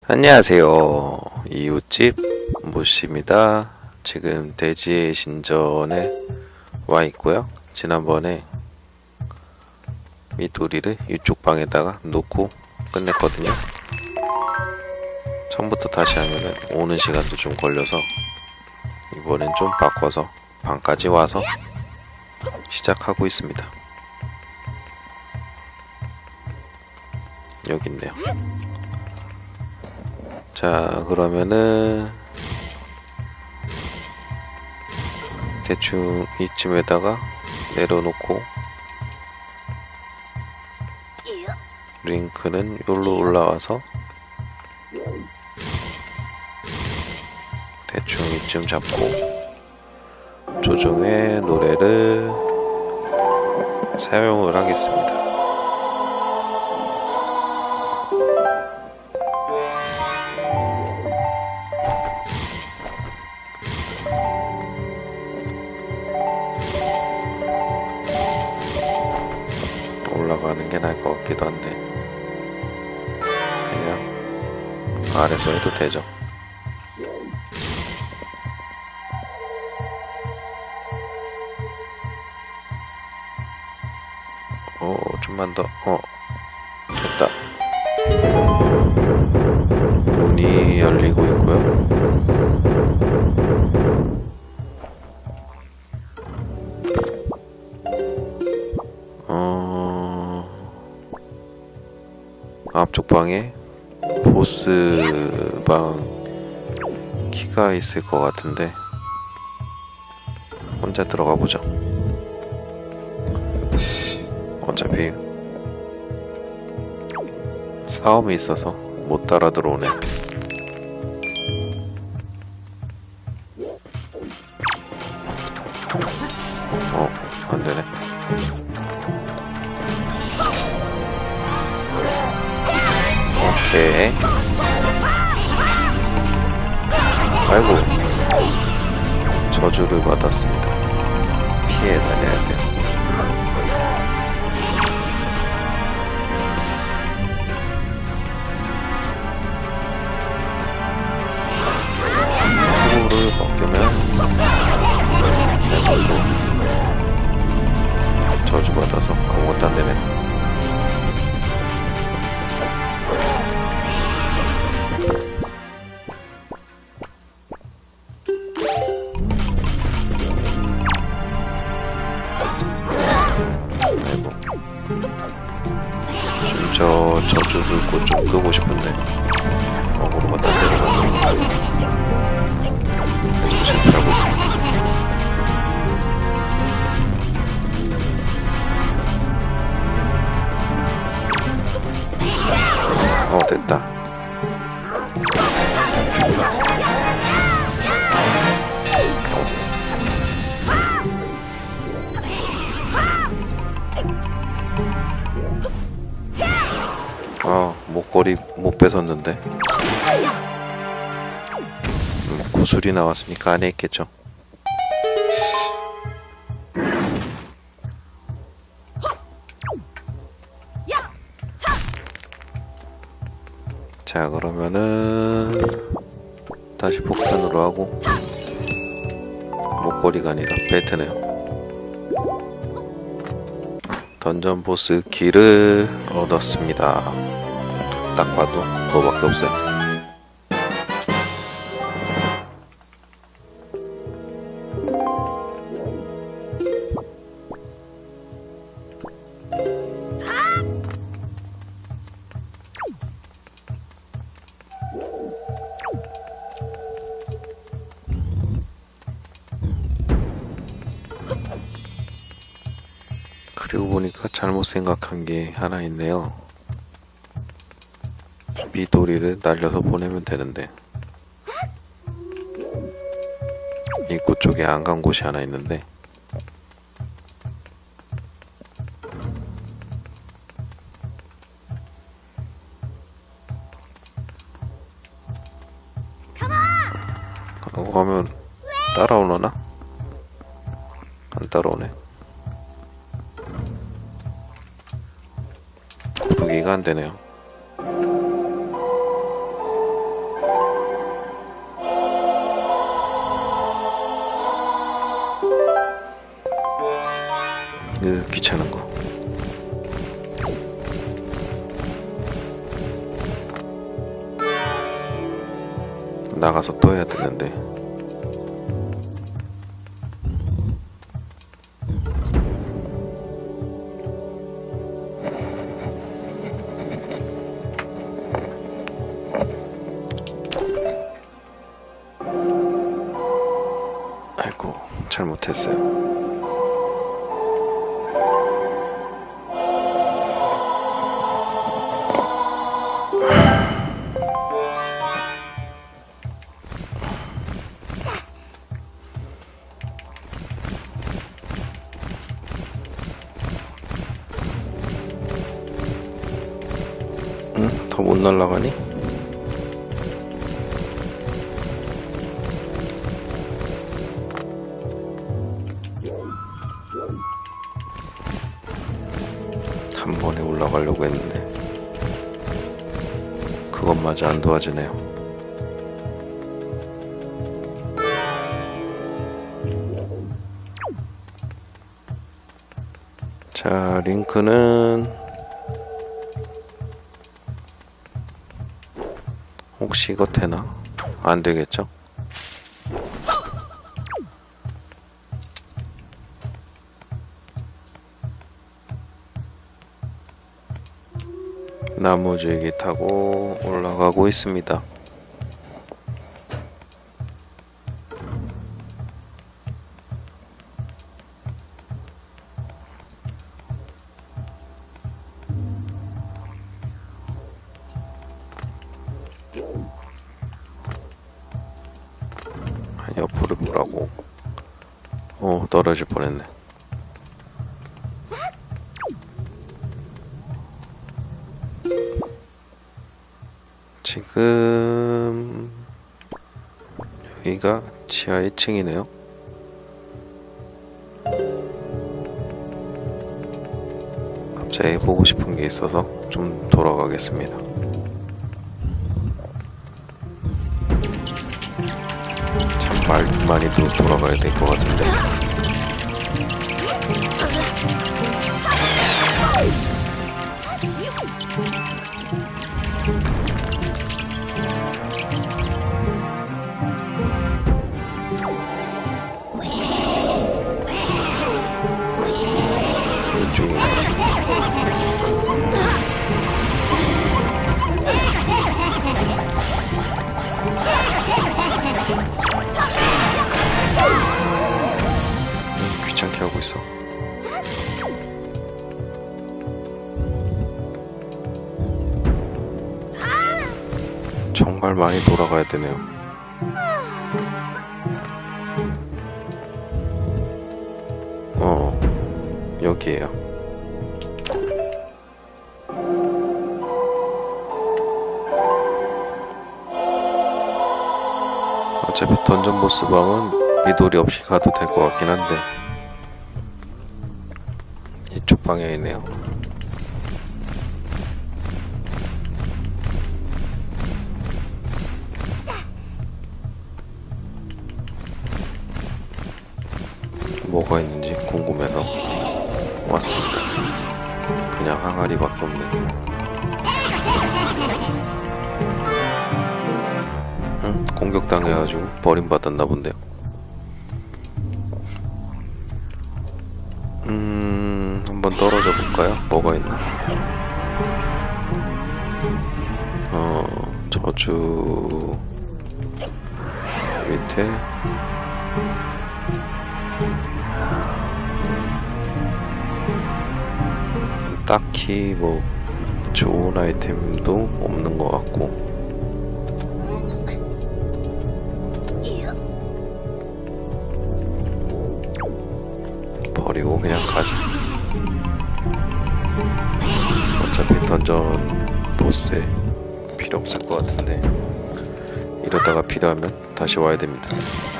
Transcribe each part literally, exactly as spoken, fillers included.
안녕하세요. 이웃집 모씨입니다. 지금 대지의 신전에 와 있고요. 지난번에 미도리를 이쪽 방에다가 놓고 끝냈거든요. 처음부터 다시 하면은 오는 시간도 좀 걸려서 이번엔 좀 바꿔서 방까지 와서 시작하고 있습니다. 여기 있네요. 자, 그러면은 대충 이쯤에다가 내려놓고 링크는 여기로 올라와서 대충 이쯤 잡고 조종의 노래를 사용을 하겠습니다. 올라가는 게 나을 것 같기도 한데 그냥 아래서 해도 되죠. 어, 좀만 더. 어, 됐다. 문이 열리고 있고요. 어, 앞쪽 방에 보스 방 키가 있을 것 같은데 혼자 들어가 보죠. 어차피 싸움이 있어서 못 따라 들어오네. 어, 안 되네. 오케이. 아이고, 저주를 받았습니다. 피해 다녀야 돼요. 투구를 벗기면 저주 받아서 아무것도 안 되네. 아이고, 좀 저 저주를 꼭 좀 끄고 싶은데 어그로가 딴 데로 가서 실패하고 있습니다. 어, 됐다. 어, 목걸이 못 뺏었는데. 음, 구슬이 나왔으니까 안에 있겠죠. 자, 그러면은 다시 폭탄으로 하고 목걸이가 아니라 벨트네요. 던전 보스 키를 얻었습니다. 딱 봐도 그거밖에 없어요. 그리고 보니까 잘못 생각한 게 하나 있네요. 미도리를 날려서 보내면 되는데 입구 쪽에 안 간 곳이 하나 있는데 하고 하면 따라오려나? 안 따라오네. 부기가 안 되네요. 나가서 또 해야 되는데. 아이고, 잘못했어요. 응? 더 못 날아가니? 한 번에 올라가려고 했는데 그것마저 안 도와주네요. 자, 링크는 혹시 이거 되나? 안 되겠죠? 나무줄기 타고 올라가고 있습니다. 옆으로 보라고. 어, 떨어질 뻔했네. 지금 여기가 지하 일 층이네요. 갑자기 보고 싶은 게 있어서 좀 돌아가겠습니다. 참 말 많이도 돌아가야 될 것 같은데. 귀찮게 하고 있어. 정말 많이 돌아가야 되네요. 어, 여기에요. 어차피 던전 보스방은 미도리 없이 가도 될 것 같긴 한데 이쪽 방향에 있네요. 뭐가 있는지 궁금해서 왔습니다. 그냥 항아리밖에 없네. 응? 공격당해가지고 버림받았나 본데요. 음... 한번 떨어져 볼까요? 뭐가 있나? 어... 저주... 밑에 딱히 뭐 좋은 아이템도 없는 것 같고 버리고 그냥 가자. 어차피 던전 보스에 필요 없을 것 같은데 이러다가 필요하면 다시 와야 됩니다.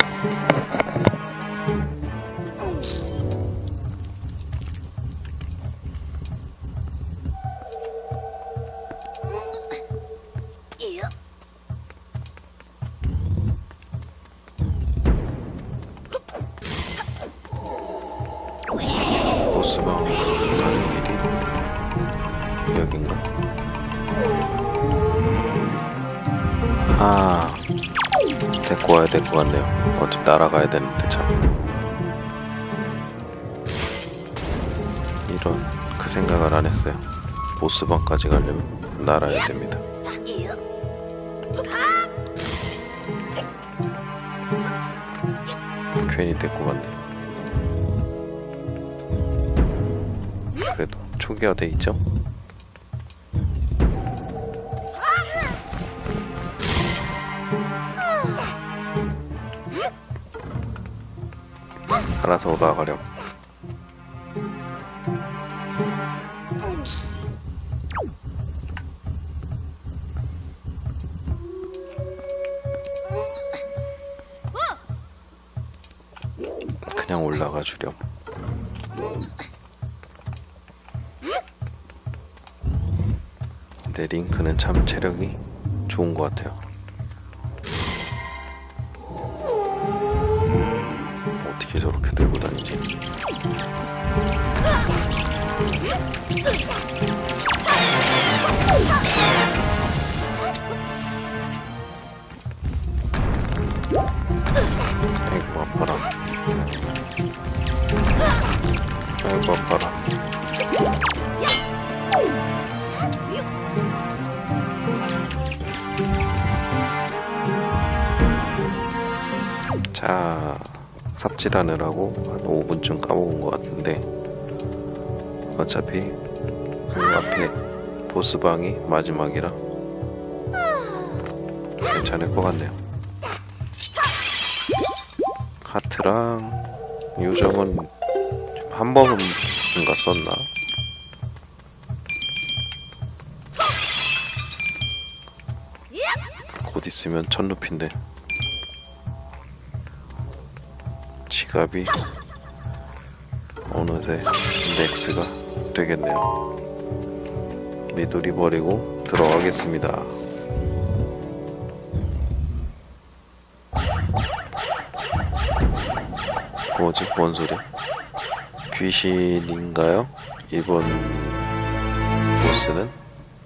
보스방 가는 길이 여긴가? 아, 데리고 와야 될 것 같네요. 어디 날아가야 되는데 참. 이런, 그 생각을 안 했어요. 보스방까지 가려면 날아야 됩니다. 괜히 데리고 갔네. 그래도 초기화 돼 있죠? 알아서 올라가렴. 그냥 올라가 주렴. 근데 링크는 참 체력이 좋은 것 같아요. 어떻게 저렇게 들고 다니지? 아이고 아파라. 아이고 아파라. 자, 삽질하느라고 한 오 분쯤 까먹은 것 같은데 어차피 그 앞에 보스방이 마지막이라 괜찮을 것 같네요. 하트랑 요정은 한 번인가 썼나? 곧 있으면 천 루피인데 지갑이 어느새 맥스가 되겠네요. 미도리 버리고 들어가겠습니다. 뭐지? 뭔 소리야? 귀신인가요? 이번 보스는?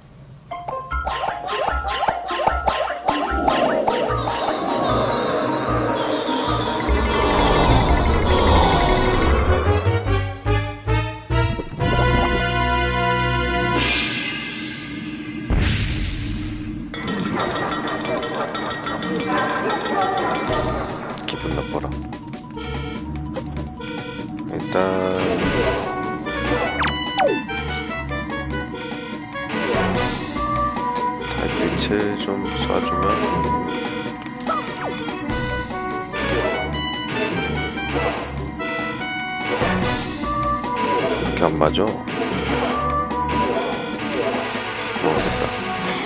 기분 나빠라. 일단 달빛을 좀 쏴주면 이렇게 안 맞아. 뭐 됐다.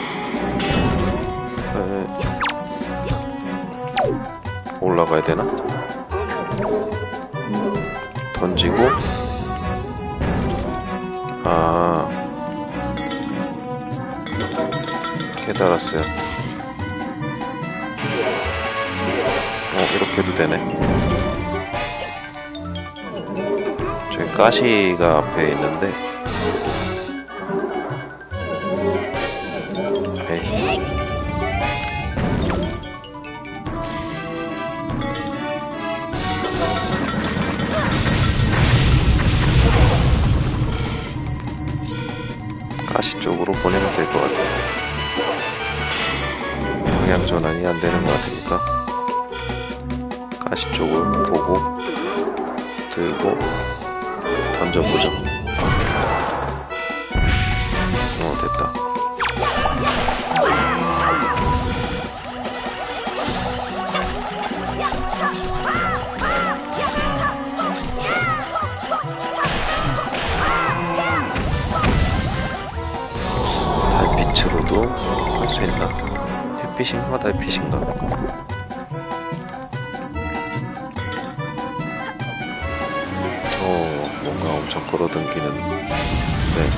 올라가야 되나? 던지고 아 깨달았어요. 어 이렇게 해도 되네. 저기 가시가 앞에 있는데 에이 가시 쪽으로 보내면 될 것 같아요. 방향 전환이 안 되는 것 같으니까 가시 쪽을 보고 들고 던져보죠. 어 됐다. 달빛으로도 할 수 있나? 햇빛인가 달빛인가? 어 뭔가 엄청 끌어당기는 네.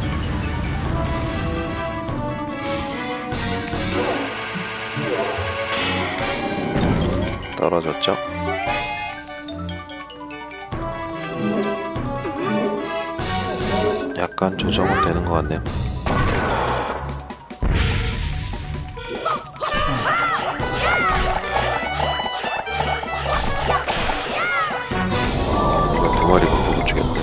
떨어졌죠? 약간 조정은 되는 것 같네요. 마리밖에 못 죽였네.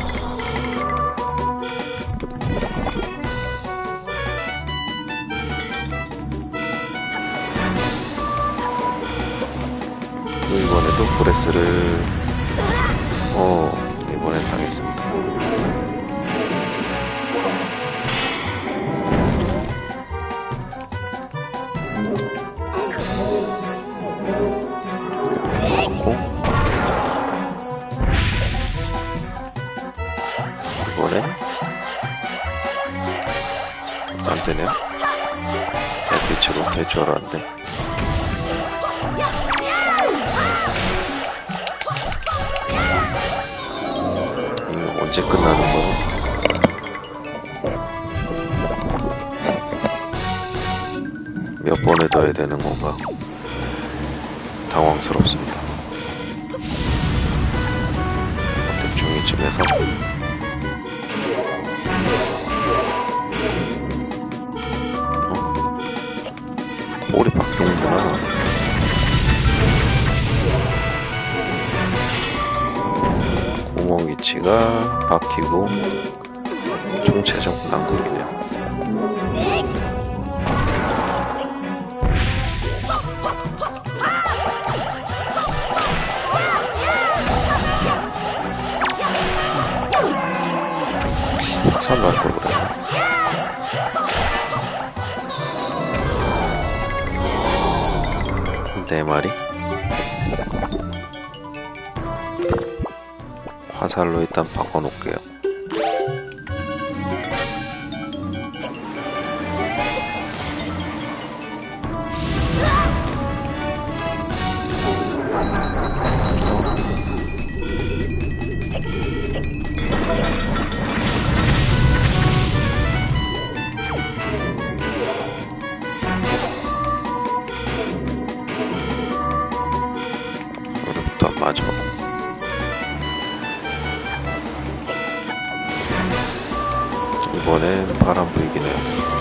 또 이번에도 브레스를 어 이번엔 당했습니다. 이번엔 안되네요. 달빛으로 될 줄 알았는데. 이거 언제 끝나는 거야? 몇 번에 더 해야 되는 건가? 당황스럽습니다. 대충 이쯤에서 볼이 바뀌는구나. 구멍 위치가 바뀌고 총체적 난국이네요. 확산도 할 걸 그랬네. 네 마리? 화살로 일단 바꿔놓을게요. 여기부터 맞아. 이번엔 바람 불기네요.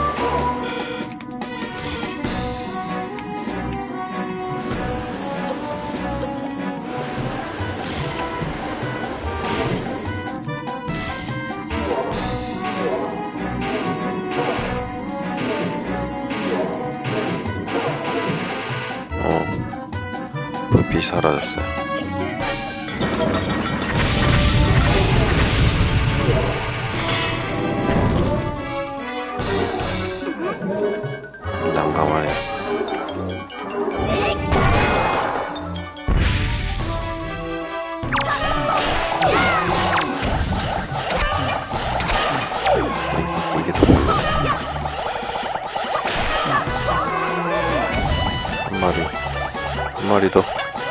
어, 불빛이 사라졌어요. 난감하네. 이게, 이게 더 몰라. 한 마리, 한 마리 더.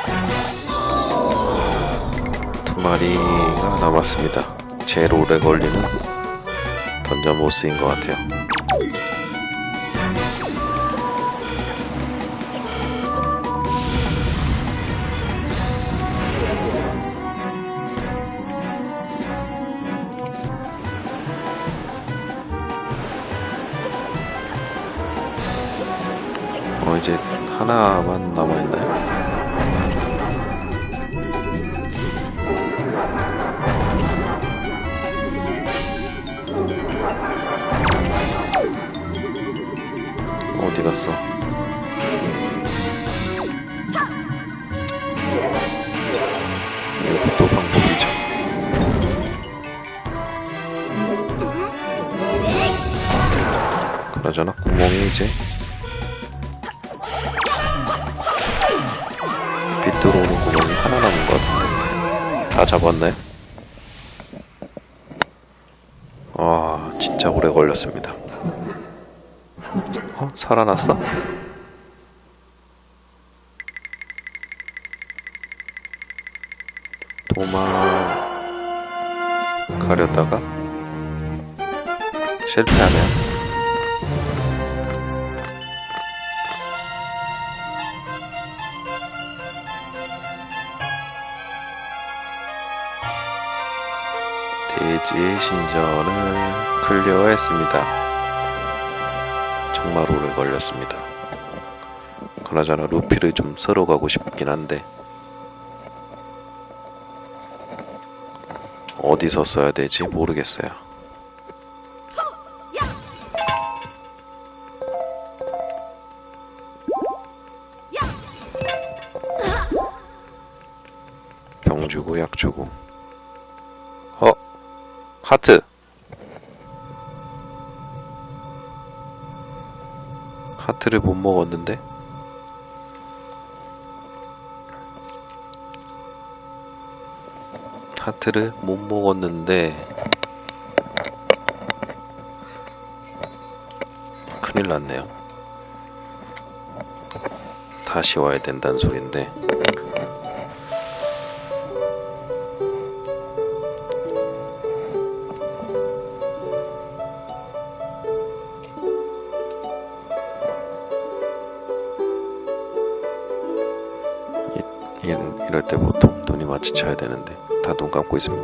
두 마리가 남았습니다. 제일 오래 걸리는 던전 보스인 것 같아요. 어, 이제 하나만 남아있나요? 어디 갔어? 이것도 방법이죠. 그나저나 구멍이 이제 빛 들어오는 구멍이 하나 남은 것 같은데 다 잡았네. 와, 진짜 오래 걸렸습니다. 어? 살아났어? 도망가려다가 실패하네요. 돼지의 신전을 클리어했습니다. 정말 오래 걸렸습니다. 그나저나 루피를 좀 썰어가고 싶긴 한데 어디서 써야 될지 모르겠어요. 병 주고 약 주고. 어? 하트! 하트를 못 먹었는데? 하트를 못 먹었는데 큰일 났네요. 다시 와야 된다는 소린데 이, 이럴 때 보통 눈이 마주쳐야 되는데 다 눈 감고 있습니다.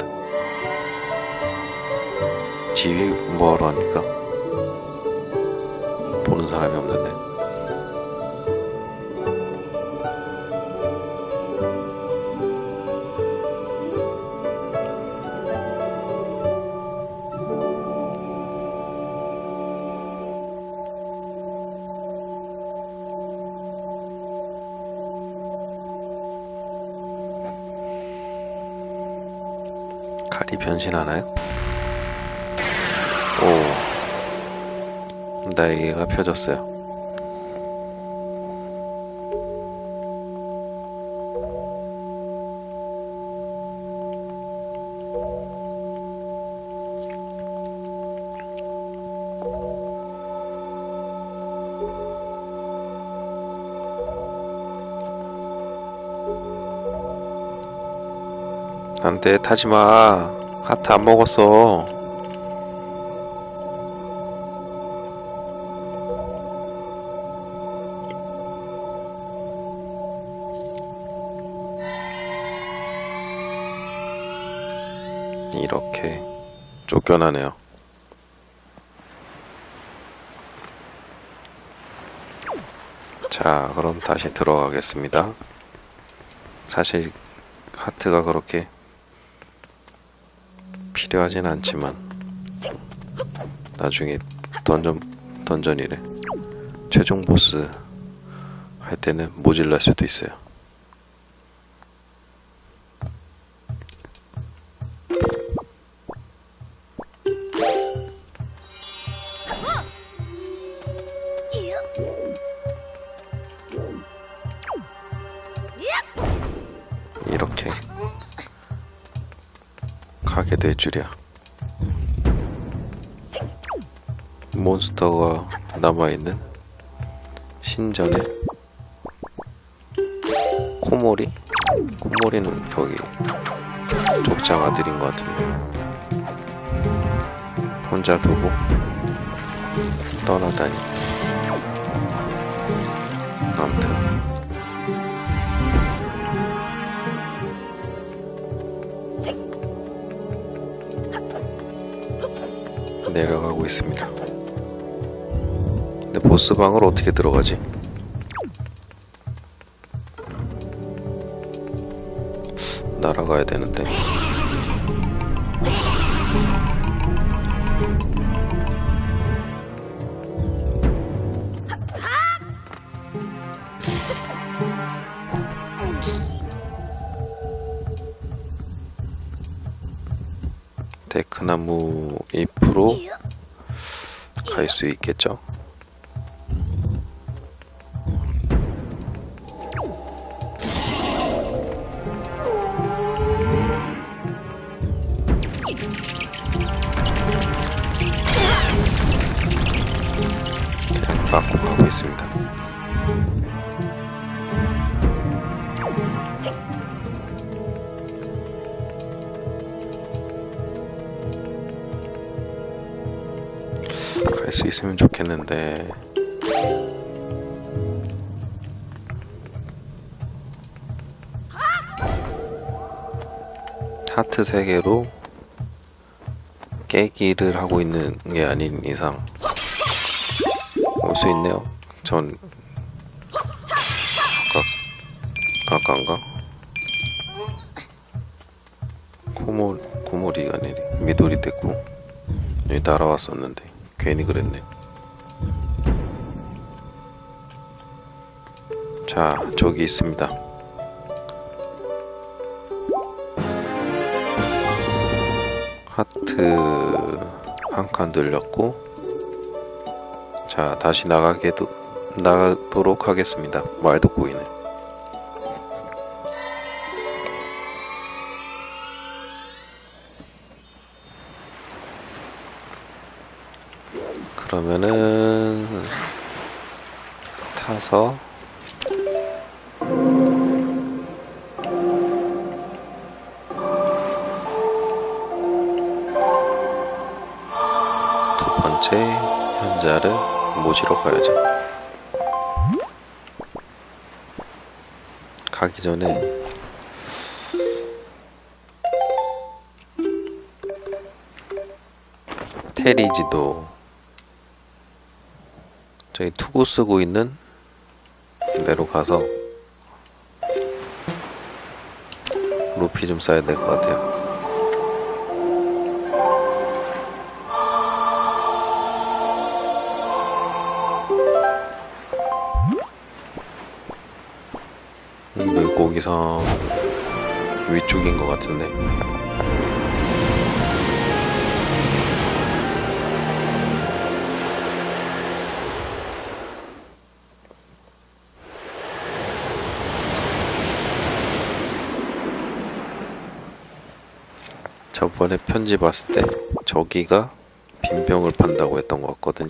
지휘 뭐하러 합니까? 보는 사람이 없는데. 칼이 변신하나요? 오, 날개가 펴졌어요. 안돼, 타지마. 하트 안 먹었어. 이렇게 쫓겨나네요. 자, 그럼 다시 들어가겠습니다. 사실 하트가 그렇게 필요하진 않지만 나중에 던전, 던전이래 최종 보스 할 때는 모질랄 수도 있어요. 이렇게 가게 될 줄이야. 몬스터가 남아있는 신전에 코모리? 코모리는 저기 족장 아들인 것 같은데 혼자 두고 떠나다니. 아무튼 내려가고 있습니다. 근데 보스방으로 어떻게 들어가지? 날아가야 되는데. 데크나무 잎으로 갈 수 있겠죠? 맞고 가고 있습니다. 갈 수 있으면 좋겠는데. 하트 세 개로 깨기를 하고 있는 게 아닌 이상 올 수 있네요. 전 아까 아까인가? 코모 고모리가 아니라 미도리 됐고 여기 날아왔었는데 괜히 그랬네. 자, 저기 있습니다. 하트 한 칸 늘렸고, 자, 다시 나가게도 나가도록 하겠습니다. 말도 꼬이네. 그러면은 타서 두 번째 현자를 모시러 가야죠. 가기 전에 테리지도 저기 투구 쓰고 있는 데로 가서 루피 좀 쌓아야 될 것 같아요. 물고기섬 위쪽인 것 같은데. 저번에 편지 봤을 때 저기가 빈병을 판다고 했던 것 같거든요.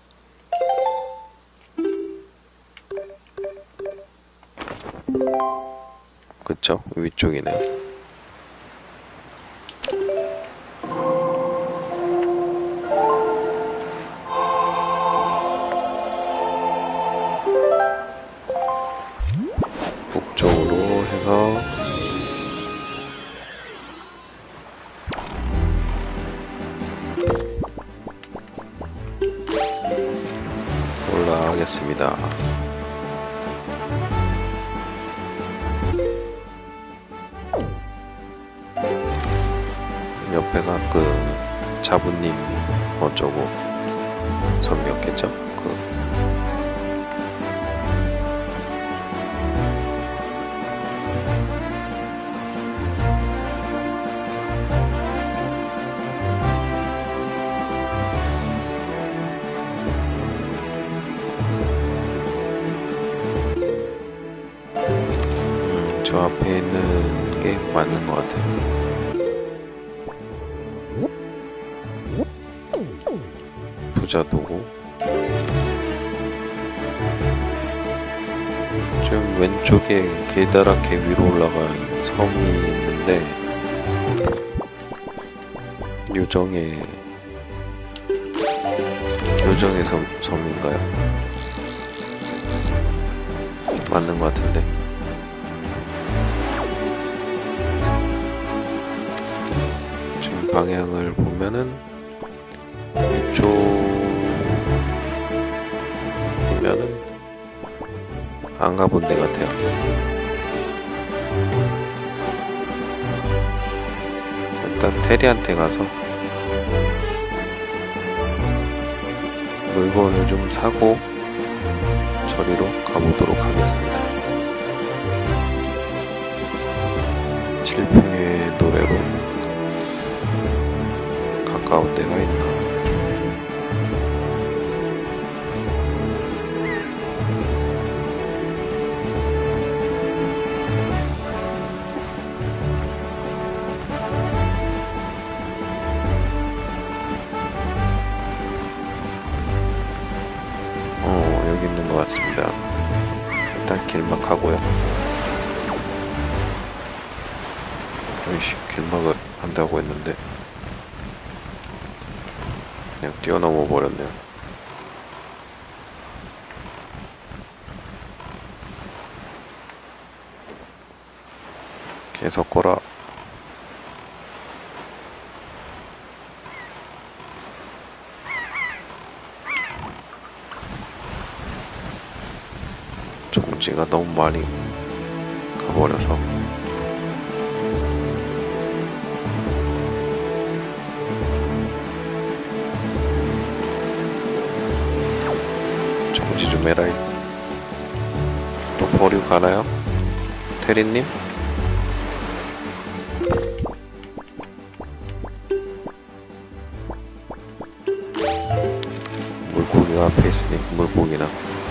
그쵸? 위쪽이네요. 북쪽으로 해서 올라가겠습니다. 옆에가 그 자부님 어쩌고 섬이었겠죠? 그 음, 저 앞에 있는 게 맞는 것 같아요. 부자도고 지금 왼쪽에 계다랗게 위로 올라간 섬이 있는데 요정의 요정의 섬, 섬인가요? 맞는 것 같은데. 지금 방향을 보면은 이쪽이면은 안 가본 데 같아요. 일단 테리한테 가서 물건을 좀 사고 저리로 가보도록 하겠습니다. 칠풍의 노래로 가까운 데가 있나? 어, 여기 있는 것 같습니다. 일단 길막하고요. 어이씨, 길막을 한다고 했는데 그냥 뛰어넘어 버렸네요. 계속 거라. 종지가 너무 많이 가버려서 낚시 좀 해라. 또 버리고 가나요? 테리님? 물고기가 앞에 있으니 물고기나.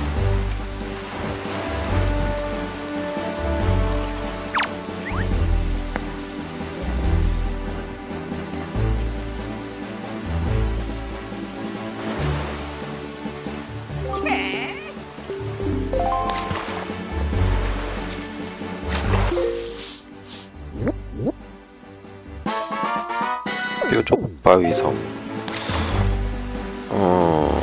뾰족 바위섬. 어...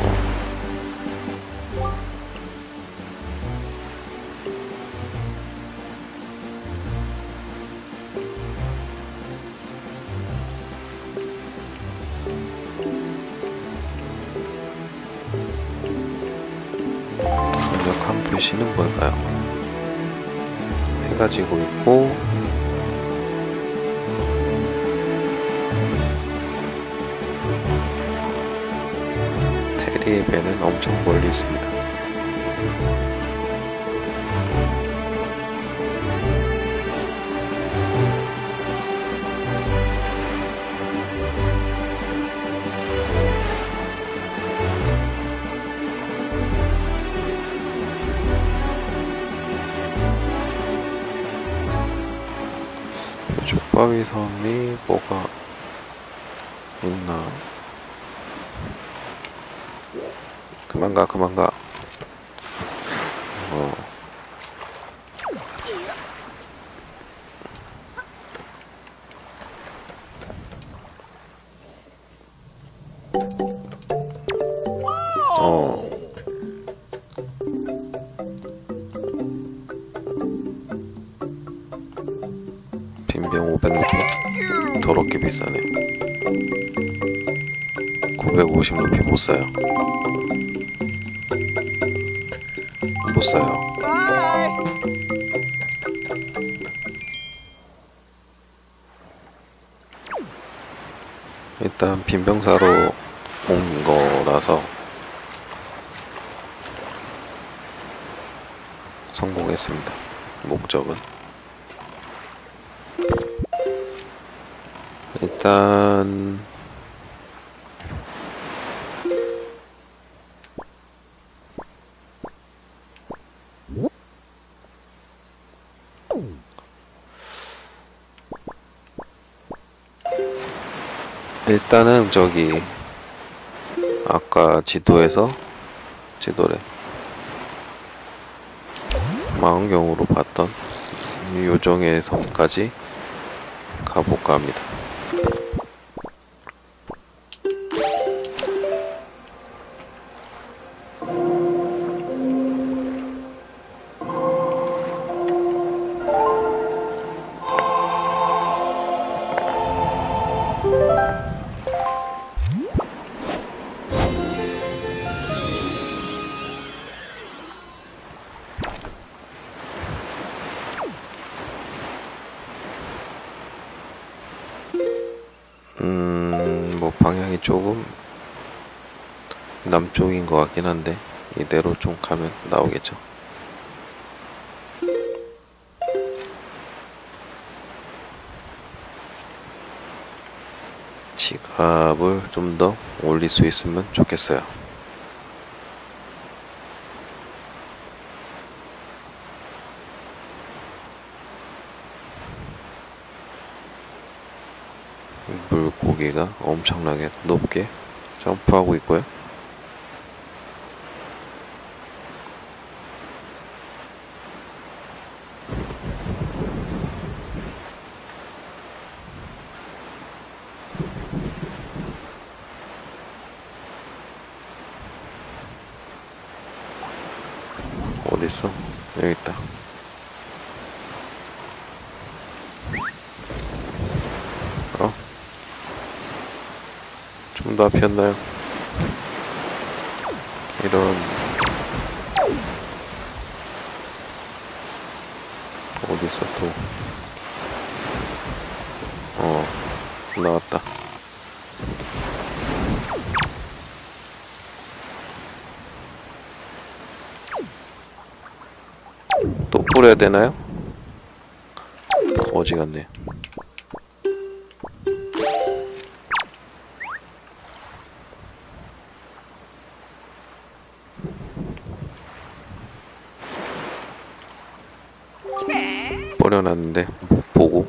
강력한 불씨는 뭘까요? 해가 지고 있고 테리의 배는 엄청 멀리 있습니다. 족바위 섬이 뭐가 있나? 그만 가, 그만 가. 어. 어. 빈병 오백 루피? 더럽게 비싸네. 구백오십 루피 못 사요. 못 사요. 일단 빈병사로 온 거라서 성공했습니다. 목적은 일단 일단은 저기 아까 지도에서 지도래 망원경으로 봤던 요정의 섬까지 가볼까 합니다. 음, 뭐 방향이 조금 남쪽인 것 같긴 한데 이대로 좀 가면 나오겠죠. 지갑을 좀 더 올릴 수 있으면 좋겠어요. 물고기가 엄청나게 높게 점프하고 있고요. 어딨어? 여기 있다. 어? 좀 더 앞이었나요? 이런 어딨어 또? 어, 나왔다. 뿌려야 되나요? 거지 같네. 뿌려놨는데 못 보고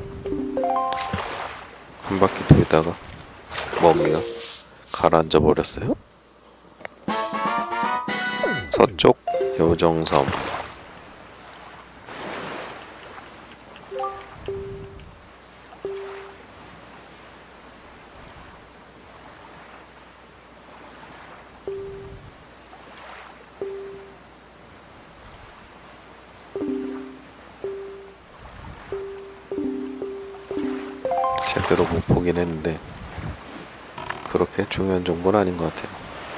한 바퀴 돌다가 먹이가 가라앉아 버렸어요. 서쪽 요정섬. 제대로 못 보긴 했는데 그렇게 중요한 정보는 아닌 것 같아요.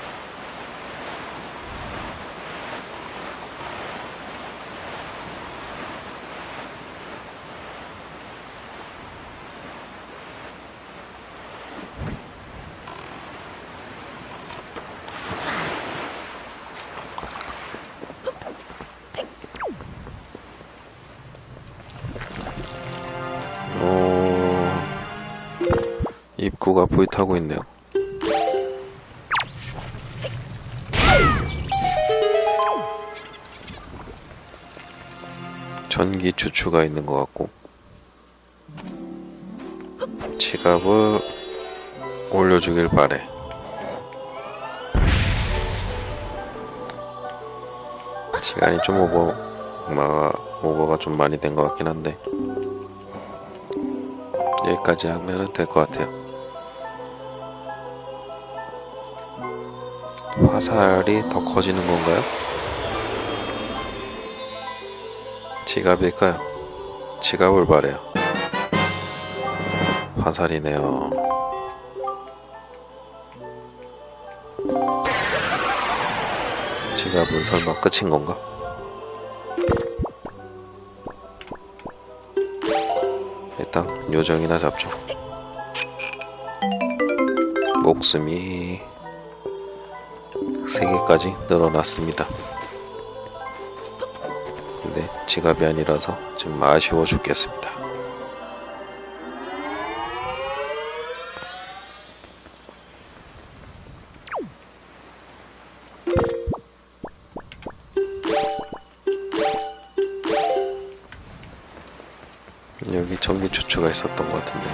입구가 불타고 있네요. 전기 추추가 있는 것 같고 지갑을 올려주길 바래. 시간이 좀 오버, 막 오버가 좀 많이 된 것 같긴 한데 여기까지 하면은 될 것 같아요. 화살이 더 커지는 건가요? 지갑일까요? 지갑을 바래요. 화살이네요. 지갑은 설마 끝인 건가? 일단 요정이나 잡죠. 목숨이 세 개까지 늘어났습니다. 근데 지갑이 아니라서 좀 아쉬워 죽겠습니다. 여기 전기 추추가 있었던 것 같은데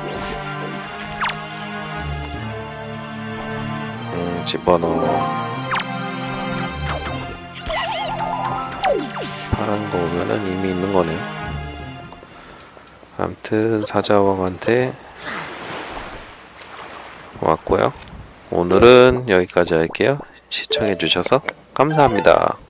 음, 집어넣어. 파란 거 보면은 이미 있는 거네요. 아무튼 사자왕한테 왔고요. 오늘은 여기까지 할게요. 시청해주셔서 감사합니다.